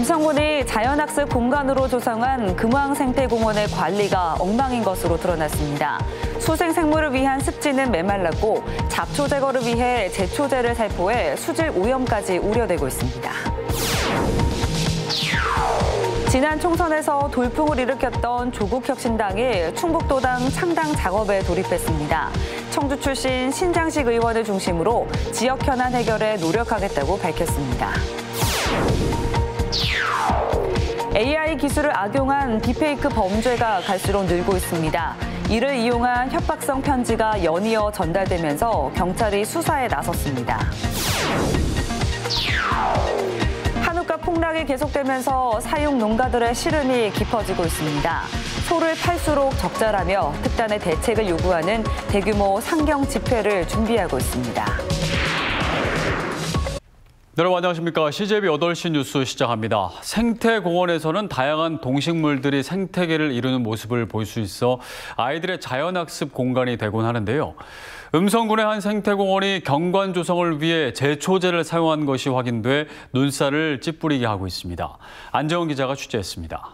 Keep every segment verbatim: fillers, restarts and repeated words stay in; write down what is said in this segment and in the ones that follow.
음성군이 자연학습 공간으로 조성한 금왕생태공원의 관리가 엉망인 것으로 드러났습니다. 수생생물을 위한 습지는 메말랐고 잡초 제거를 위해 제초제를 살포해 수질 오염까지 우려되고 있습니다. 지난 총선에서 돌풍을 일으켰던 조국혁신당이 충북도당 창당 작업에 돌입했습니다. 청주 출신 신장식 의원을 중심으로 지역 현안 해결에 노력하겠다고 밝혔습니다. 에이아이 기술을 악용한 딥페이크 범죄가 갈수록 늘고 있습니다. 이를 이용한 협박성 편지가 연이어 전달되면서 경찰이 수사에 나섰습니다. 한우가 폭락이 계속되면서 사육 농가들의 시름이 깊어지고 있습니다. 소를 팔수록 적자라며 특단의 대책을 요구하는 대규모 상경 집회를 준비하고 있습니다. 여러분 안녕하십니까. 씨제이비 여덟 시 뉴스 시작합니다. 생태공원에서는 다양한 동식물들이 생태계를 이루는 모습을 볼 수 있어 아이들의 자연학습 공간이 되곤 하는데요. 음성군의 한 생태공원이 경관 조성을 위해 제초제를 사용한 것이 확인돼 눈살을 찌푸리게 하고 있습니다. 안정훈 기자가 취재했습니다.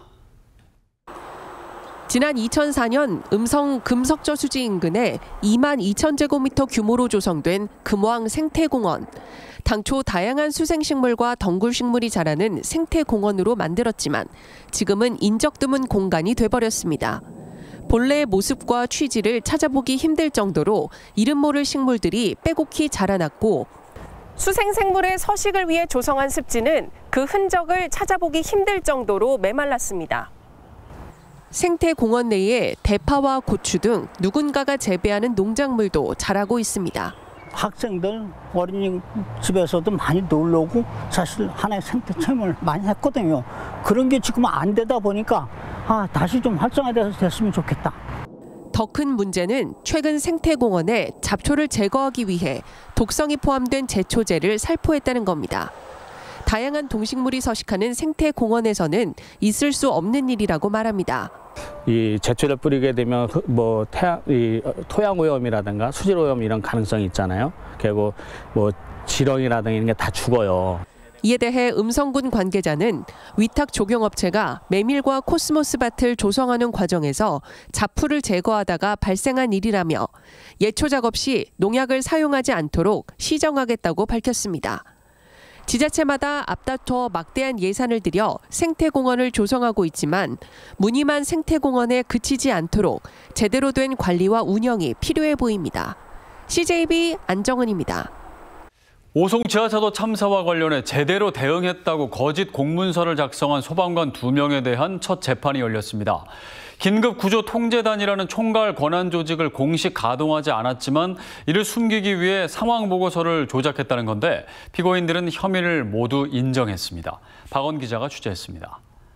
지난 이천사 년 음성 금석저 수지 인근에 이만 이천 제곱미터 규모로 조성된 금왕 생태공원. 당초 다양한 수생식물과 덩굴식물이 자라는 생태공원으로 만들었지만 지금은 인적 드문 공간이 돼버렸습니다. 본래의 모습과 취지를 찾아보기 힘들 정도로 이름 모를 식물들이 빼곡히 자라났고 수생생물의 서식을 위해 조성한 습지는 그 흔적을 찾아보기 힘들 정도로 메말랐습니다. 생태공원 내에 대파와 고추 등 누군가가 재배하는 농작물도 자라고 있습니다. 학생들 어린이집에서도 많이 놀러 오고 사실 하나의 생태 체험을 많이 했거든요. 그런 게 지금 안 되다 보니까 아, 다시 좀 활성화됐으면 좋겠다. 더 큰 문제는 최근 생태공원에 잡초를 제거하기 위해 독성이 포함된 제초제를 살포했다는 겁니다. 다양한 동식물이 서식하는 생태공원에서는 있을 수 없는 일이라고 말합니다. 이 제초를 뿌리게 되면 뭐 태양, 이 토양 오염이라든가 수질 오염 이런 가능성이 있잖아요. 그리고 뭐 지렁이라든가 이런 게 다 죽어요. 이에 대해 음성군 관계자는 위탁 조경업체가 메밀과 코스모스 밭을 조성하는 과정에서 잡풀을 제거하다가 발생한 일이라며 예초 작업 시 농약을 사용하지 않도록 시정하겠다고 밝혔습니다. 지자체마다 앞다퉈 막대한 예산을 들여 생태공원을 조성하고 있지만 무늬만 생태공원에 그치지 않도록 제대로 된 관리와 운영이 필요해 보입니다. 씨제이비 안정은입니다. 오송 지하차도 참사와 관련해 제대로 대응했다고 거짓 공문서를 작성한 소방관 두 명에 대한 첫 재판이 열렸습니다. 긴급구조통제단이라는 총괄 권한 조직을 공식 가동하지 않았지만 이를 숨기기 위해 상황보고서를 조작했다는 건데 피고인들은 혐의를 모두 인정했습니다. 박원 기자가 취재했습니다.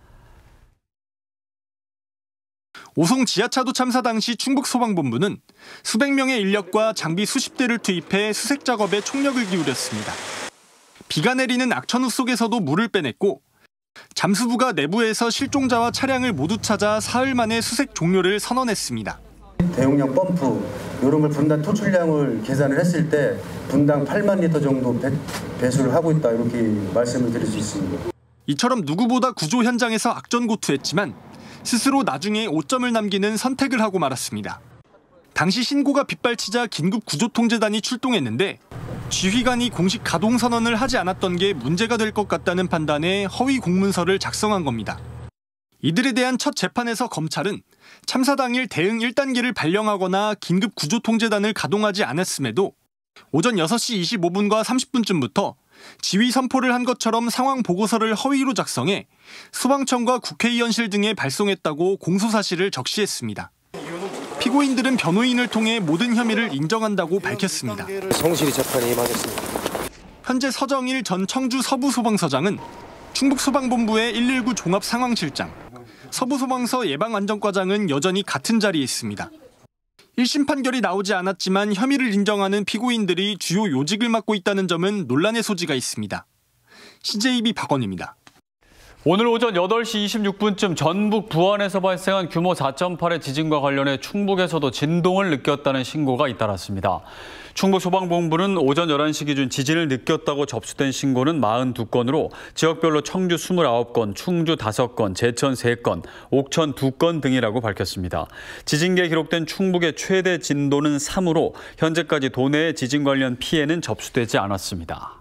오송 지하차도 참사 당시 충북소방본부는 수백 명의 인력과 장비 수십 대를 투입해 수색 작업에 총력을 기울였습니다. 비가 내리는 악천후 속에서도 물을 빼냈고 잠수부가 내부에서 실종자와 차량을 모두 찾아 사흘 만에 수색 종료를 선언했습니다. 대용량 펌프 이런 걸 분당 토출량을 계산을 했을 때 분당 팔만 리터 정도 배, 배수를 하고 있다 이렇게 말씀을 드릴 수 있습니다. 이처럼 누구보다 구조 현장에서 악전고투했지만 스스로 나중에 오점을 남기는 선택을 하고 말았습니다. 당시 신고가 빗발치자 긴급구조통제단이 출동했는데 지휘관이 공식 가동 선언을 하지 않았던 게 문제가 될 것 같다는 판단에 허위 공문서를 작성한 겁니다. 이들에 대한 첫 재판에서 검찰은 참사 당일 대응 일 단계를 발령하거나 긴급구조통제단을 가동하지 않았음에도 오전 여섯 시 이십오 분과 삼십 분쯤부터 지휘 선포를 한 것처럼 상황 보고서를 허위로 작성해 소방청과 국회의원실 등에 발송했다고 공소사실을 적시했습니다. 피고인들은 변호인을 통해 모든 혐의를 인정한다고 밝혔습니다. 성실히 재판에 임하겠습니다. 현재 서정일 전 청주 서부소방서장은 충북소방본부의 일일구 종합상황실장, 서부소방서 예방안전과장은 여전히 같은 자리에 있습니다. 일 심 판결이 나오지 않았지만 혐의를 인정하는 피고인들이 주요 요직을 맡고 있다는 점은 논란의 소지가 있습니다. 씨제이비 박원입니다. 오늘 오전 여덟 시 이십육 분쯤 전북 부안에서 발생한 규모 사 점 팔의 지진과 관련해 충북에서도 진동을 느꼈다는 신고가 잇따랐습니다. 충북소방본부는 오전 열한 시 기준 지진을 느꼈다고 접수된 신고는 사십이 건으로 지역별로 청주 이십구 건, 충주 다섯 건, 제천 세 건, 옥천 두 건 등이라고 밝혔습니다. 지진계에 기록된 충북의 최대 진도는 삼으로 현재까지 도내의 지진 관련 피해는 접수되지 않았습니다.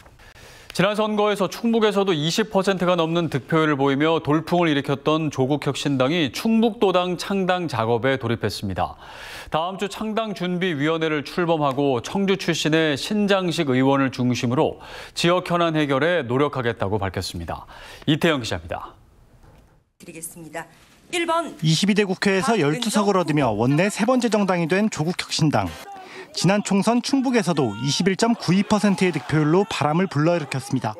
지난 선거에서 충북에서도 이십 퍼센트가 넘는 득표율을 보이며 돌풍을 일으켰던 조국혁신당이 충북도당 창당 작업에 돌입했습니다. 다음 주 창당준비위원회를 출범하고 청주 출신의 신장식 의원을 중심으로 지역 현안 해결에 노력하겠다고 밝혔습니다. 이태영 기자입니다. 드리겠습니다. 일 번 이십이 대 국회에서 열두 석을 얻으며 원내 세 번째 정당이 된 조국혁신당. 지난 총선 충북에서도 이십일 점 구이 퍼센트의 득표율로 바람을 불러일으켰습니다.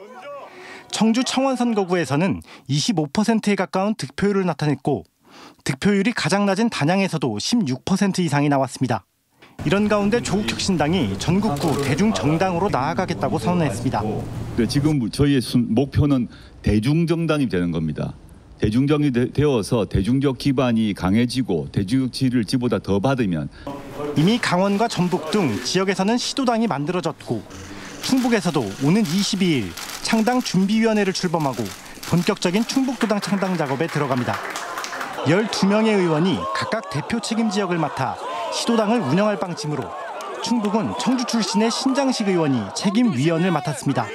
청주 창원 선거구에서는 이십오 퍼센트에 가까운 득표율을 나타냈고 득표율이 가장 낮은 단양에서도 십육 퍼센트 이상이 나왔습니다. 이런 가운데 조국혁신당이 전국구 대중정당으로 나아가겠다고 선언했습니다. 지금 저희의 목표는 대중정당이 되는 겁니다. 대중정이 되어서 대중적 기반이 강해지고 대중적 지지를 지보다 더 받으면 이미 강원과 전북 등 지역에서는 시도당이 만들어졌고 충북에서도 오는 이십이 일 창당 준비위원회를 출범하고 본격적인 충북도당 창당 작업에 들어갑니다. 열두 명의 의원이 각각 대표 책임 지역을 맡아 시도당을 운영할 방침으로 충북은 청주 출신의 신장식 의원이 책임위원을 맡았습니다.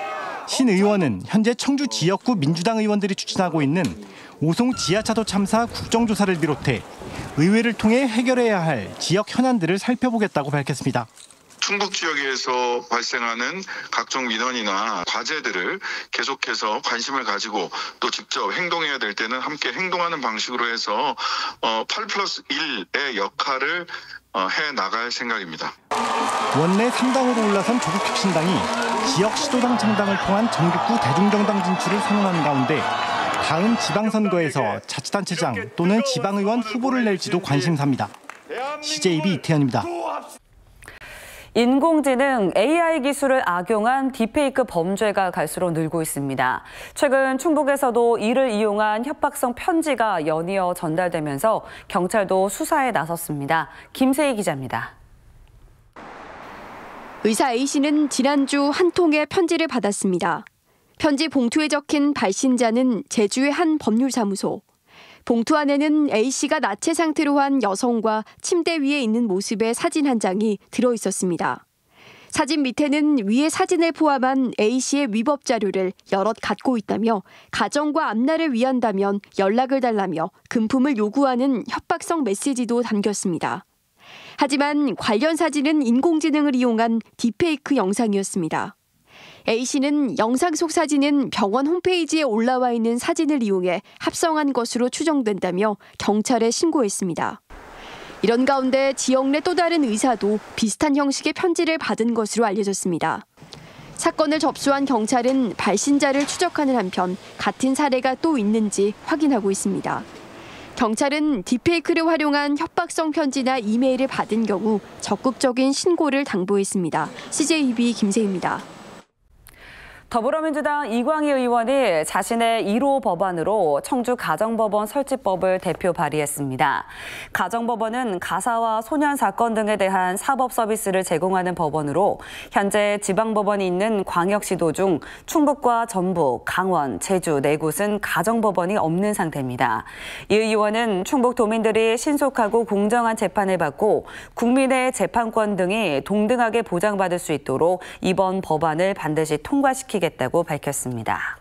신 의원은 현재 청주 지역구 민주당 의원들이 추진하고 있는 오송 지하차도 참사 국정조사를 비롯해 의회를 통해 해결해야 할 지역 현안들을 살펴보겠다고 밝혔습니다. 충북 지역에서 발생하는 각종 민원이나 과제들을 계속해서 관심을 가지고 또 직접 행동해야 될 때는 함께 행동하는 방식으로 해서 팔 플러스 일의 역할을 해나갈 생각입니다. 원내 삼 당으로 올라선 조국혁신당이 지역 시도당 창당을 통한 전국구 대중정당 진출을 선언한 가운데 다음 지방선거에서 자치단체장 또는 지방의원 후보를 낼지도 관심사입니다. 씨제이비 이태현입니다. 인공지능 에이아이 기술을 악용한 딥페이크 범죄가 갈수록 늘고 있습니다. 최근 충북에서도 이를 이용한 협박성 편지가 연이어 전달되면서 경찰도 수사에 나섰습니다. 김세희 기자입니다. 의사 A씨는 지난주 한 통의 편지를 받았습니다. 편지 봉투에 적힌 발신자는 제주의 한 법률사무소. 봉투 안에는 A씨가 나체 상태로 한 여성과 침대 위에 있는 모습의 사진 한 장이 들어 있었습니다. 사진 밑에는 위의 사진을 포함한 A씨의 위법 자료를 여럿 갖고 있다며 가정과 앞날을 위한다면 연락을 달라며 금품을 요구하는 협박성 메시지도 담겼습니다. 하지만 관련 사진은 인공지능을 이용한 딥페이크 영상이었습니다. A씨는 영상 속 사진은 병원 홈페이지에 올라와 있는 사진을 이용해 합성한 것으로 추정된다며 경찰에 신고했습니다. 이런 가운데 지역 내 또 다른 의사도 비슷한 형식의 편지를 받은 것으로 알려졌습니다. 사건을 접수한 경찰은 발신자를 추적하는 한편 같은 사례가 또 있는지 확인하고 있습니다. 경찰은 딥페이크를 활용한 협박성 편지나 이메일을 받은 경우 적극적인 신고를 당부했습니다. 씨제이비 김세희입니다. 더불어민주당 이광희 의원이 자신의 일 호 법안으로 청주 가정법원 설치법을 대표 발의했습니다. 가정법원은 가사와 소년 사건 등에 대한 사법 서비스를 제공하는 법원으로 현재 지방법원이 있는 광역시도 중 충북과 전북, 강원, 제주 네 곳은 가정법원이 없는 상태입니다. 이 의원은 충북 도민들이 신속하고 공정한 재판을 받고 국민의 재판권 등이 동등하게 보장받을 수 있도록 이번 법안을 반드시 통과시키겠습니다. 겠다고 밝혔습니다.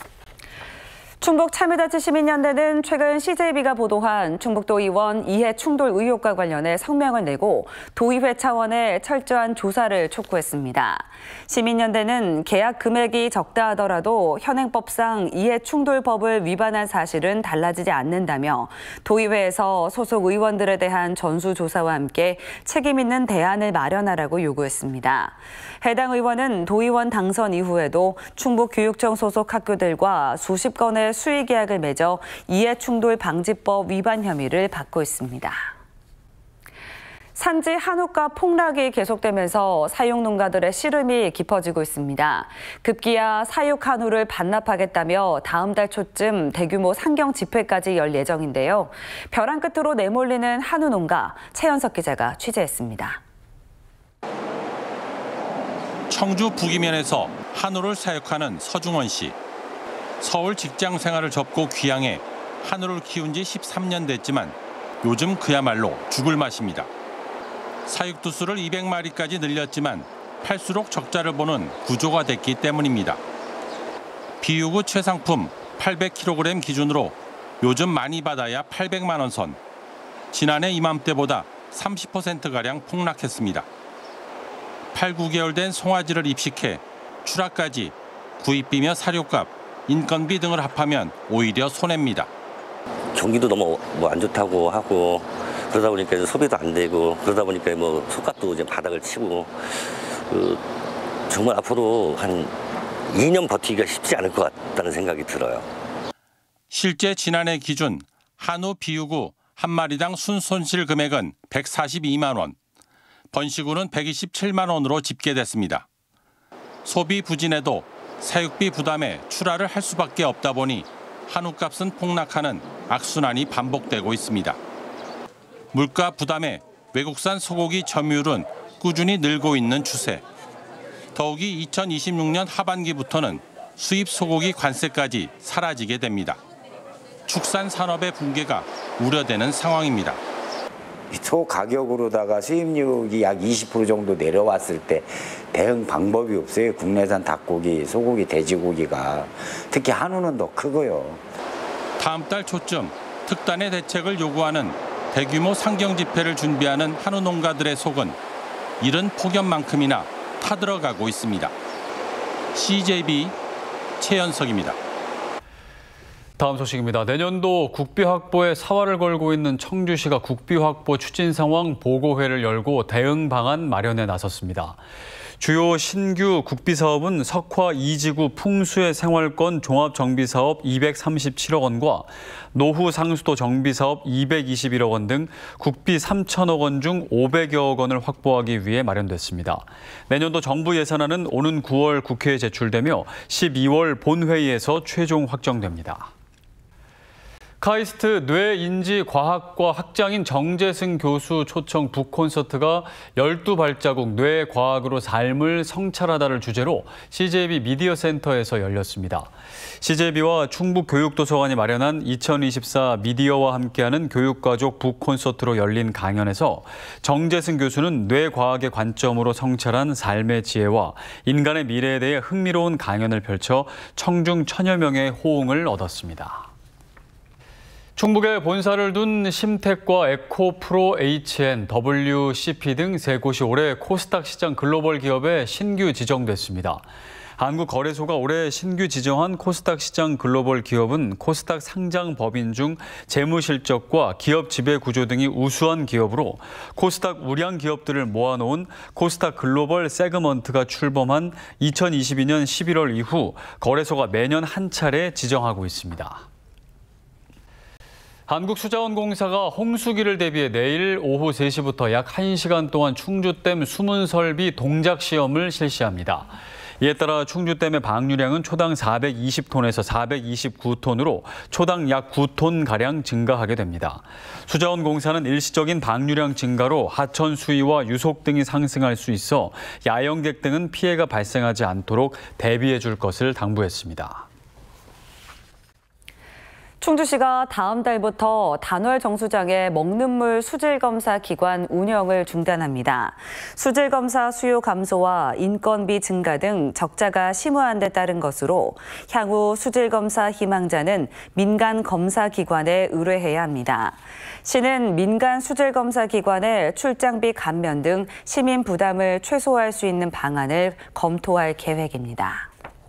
충북 참여자치 시민연대는 최근 씨제이비가 보도한 충북도 의원 이해 충돌 의혹과 관련해 성명을 내고 도의회 차원의 철저한 조사를 촉구했습니다. 시민연대는 계약 금액이 적다 하더라도 현행법상 이해 충돌법을 위반한 사실은 달라지지 않는다며 도의회에서 소속 의원들에 대한 전수조사와 함께 책임 있는 대안을 마련하라고 요구했습니다. 해당 의원은 도의원 당선 이후에도 충북교육청 소속 학교들과 수십 건의 수의 계약을 맺어 이해충돌 방지법 위반 혐의를 받고 있습니다. 산지 한우가 폭락이 계속되면서 사육농가들의 시름이 깊어지고 있습니다. 급기야 사육 한우를 반납하겠다며 다음 달 초쯤 대규모 상경 집회까지 열 예정인데요. 벼랑 끝으로 내몰리는 한우 농가, 최연석 기자가 취재했습니다. 청주 북이면에서 한우를 사육하는 서중원 씨. 서울 직장 생활을 접고 귀향해 한우를 키운 지 십삼 년 됐지만 요즘 그야말로 죽을 맛입니다. 사육 두수를 이백 마리까지 늘렸지만 팔수록 적자를 보는 구조가 됐기 때문입니다. 비육 후 최상품 팔백 킬로그램 기준으로 요즘 많이 받아야 팔백만 원 선. 지난해 이맘때보다 삼십 퍼센트가량 폭락했습니다. 팔, 구 개월 된 송아지를 입식해 출하까지 구입비며 사료값, 인건비 등을 합하면 오히려 손해입니다. 경기도 너무 뭐 안 좋다고 하고 그러다 보니까 소비도 안 되고 그러다 보니까 뭐 속값도 이제 바닥을 치고 그 정말 앞으로 한 이 년 버티기가 쉽지 않을 것 같다는 생각이 들어요. 실제 지난해 기준 한우 비육 후 한 마리당 순손실 금액은 백사십이만 원, 번식 후는 백이십칠만 원으로 집계됐습니다. 소비 부진에도 사육비 부담에 출하를 할 수밖에 없다 보니 한우값은 폭락하는 악순환이 반복되고 있습니다. 물가 부담에 외국산 소고기 점유율은 꾸준히 늘고 있는 추세. 더욱이 이천이십육 년 하반기부터는 수입 소고기 관세까지 사라지게 됩니다. 축산 산업의 붕괴가 우려되는 상황입니다. 초가격으로다가 수입률이 약 이십 퍼센트 정도 내려왔을 때 대응 방법이 없어요. 국내산 닭고기, 소고기, 돼지고기가. 특히 한우는 더 크고요. 다음 달 초쯤 특단의 대책을 요구하는 대규모 상경 집회를 준비하는 한우 농가들의 속은 이른 폭염만큼이나 타들어가고 있습니다. 씨제이비 최연석입니다. 다음 소식입니다. 내년도 국비 확보에 사활을 걸고 있는 청주시가 국비 확보 추진 상황 보고회를 열고 대응 방안 마련에 나섰습니다. 주요 신규 국비 사업은 석화 이 지구 풍수의 생활권 종합정비사업 이백삼십칠억 원과 노후 상수도 정비사업 이백이십일억 원 등 국비 삼천억 원 중 오백여억 원을 확보하기 위해 마련됐습니다. 내년도 정부 예산안은 오는 구월 국회에 제출되며 십이월 본회의에서 최종 확정됩니다. 카이스트 뇌인지과학과 학장인 정재승 교수 초청 북콘서트가 열두 발자국 뇌과학으로 삶을 성찰하다를 주제로 씨제이비 미디어 센터에서 열렸습니다. 씨제이비와 충북교육도서관이 마련한 이천이십사 미디어와 함께하는 교육가족 북콘서트로 열린 강연에서 정재승 교수는 뇌과학의 관점으로 성찰한 삶의 지혜와 인간의 미래에 대해 흥미로운 강연을 펼쳐 청중 천여 명의 호응을 얻었습니다. 충북에 본사를 둔 심텍과 에코프로 에이치엔, 더블유씨피 등 세 곳이 올해 코스닥 시장 글로벌 기업에 신규 지정됐습니다. 한국거래소가 올해 신규 지정한 코스닥 시장 글로벌 기업은 코스닥 상장 법인 중 재무 실적과 기업 지배 구조 등이 우수한 기업으로 코스닥 우량 기업들을 모아놓은 코스닥 글로벌 세그먼트가 출범한 이천이십이 년 십일월 이후 거래소가 매년 한 차례 지정하고 있습니다. 한국수자원공사가 홍수기를 대비해 내일 오후 세 시부터 약 한 시간 동안 충주댐 수문설비 동작 시험을 실시합니다. 이에 따라 충주댐의 방류량은 초당 사백이십 톤에서 사백이십구 톤으로 초당 약 구 톤가량 증가하게 됩니다. 수자원공사는 일시적인 방류량 증가로 하천 수위와 유속 등이 상승할 수 있어 야영객 등은 피해가 발생하지 않도록 대비해 줄 것을 당부했습니다. 충주시가 다음 달부터 단월 정수장의 먹는 물 수질 검사 기관 운영을 중단합니다. 수질 검사 수요 감소와 인건비 증가 등 적자가 심화한 데 따른 것으로 향후 수질 검사 희망자는 민간 검사 기관에 의뢰해야 합니다. 시는 민간 수질 검사 기관의 출장비 감면 등 시민 부담을 최소화할 수 있는 방안을 검토할 계획입니다.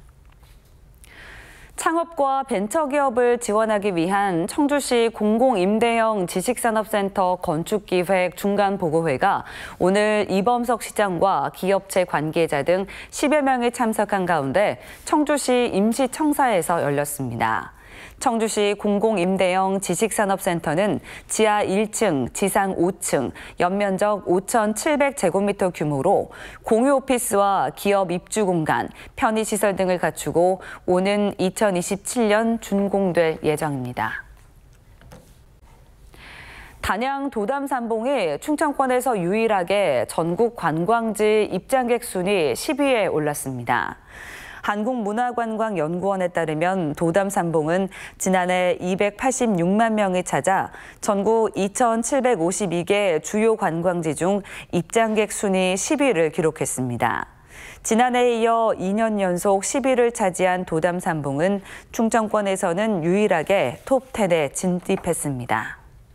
창업과 벤처기업을 지원하기 위한 청주시 공공임대형 지식산업센터 건축기획 중간보고회가 오늘 이범석 시장과 기업체 관계자 등 십여 명이 참석한 가운데 청주시 임시청사에서 열렸습니다. 청주시 공공임대형 지식산업센터는 지하 일 층, 지상 오 층, 연면적 오천칠백 제곱미터 규모로 공유 오피스와 기업 입주 공간, 편의시설 등을 갖추고 오는 이천이십칠 년 준공될 예정입니다. 단양 도담산봉이 충청권에서 유일하게 전국 관광지 입장객 순위 십 위에 올랐습니다. 한국문화관광연구원에 따르면 도담산봉은 지난해 이백팔십육만 명이 찾아 전국 이천칠백오십이 개 주요 관광지 중 입장객 순위 십 위를 기록했습니다. 지난해에 이어 이 년 연속 십 위를 차지한 도담산봉은 충청권에서는 유일하게 톱 텐에 진입했습니다.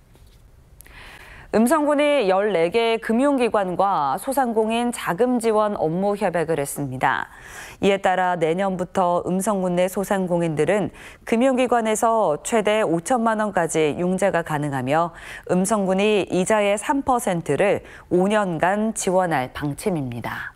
음성군이 열네 개 금융기관과 소상공인 자금 지원 업무 협약을 했습니다. 이에 따라 내년부터 음성군 내 소상공인들은 금융기관에서 최대 오천만 원까지 융자가 가능하며 음성군이 이자의 삼 퍼센트를 오 년간 지원할 방침입니다.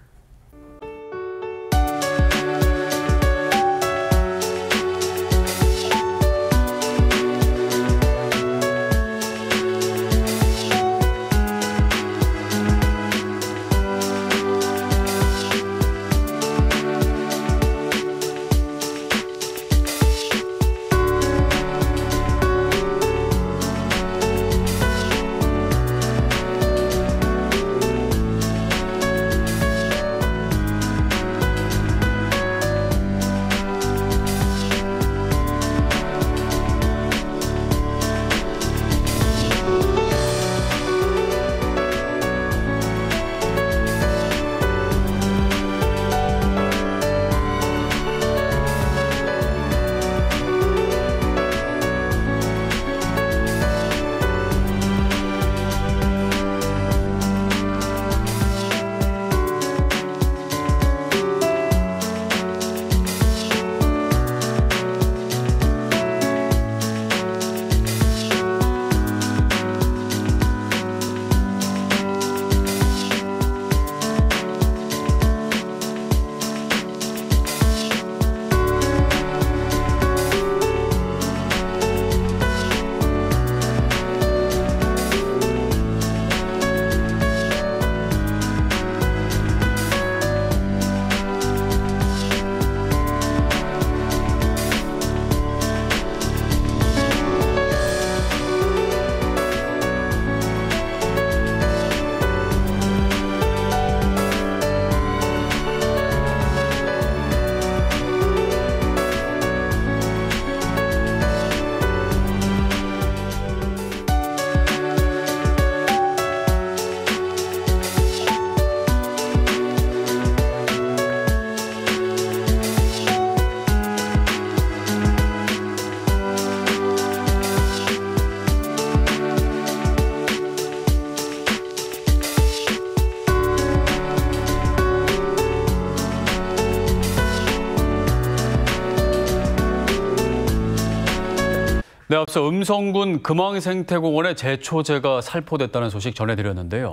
네, 앞서 음성군 금왕생태공원에 제초제가 살포됐다는 소식 전해드렸는데요.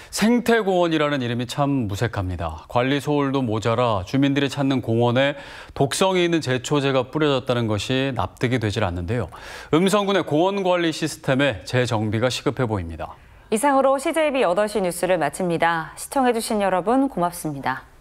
생태공원이라는 이름이 참 무색합니다. 관리 소홀도 모자라 주민들이 찾는 공원에 독성이 있는 제초제가 뿌려졌다는 것이 납득이 되질 않는데요. 음성군의 공원관리 시스템에 재정비가 시급해 보입니다. 이상으로 씨제이비 여덟 시 뉴스를 마칩니다. 시청해주신 여러분 고맙습니다.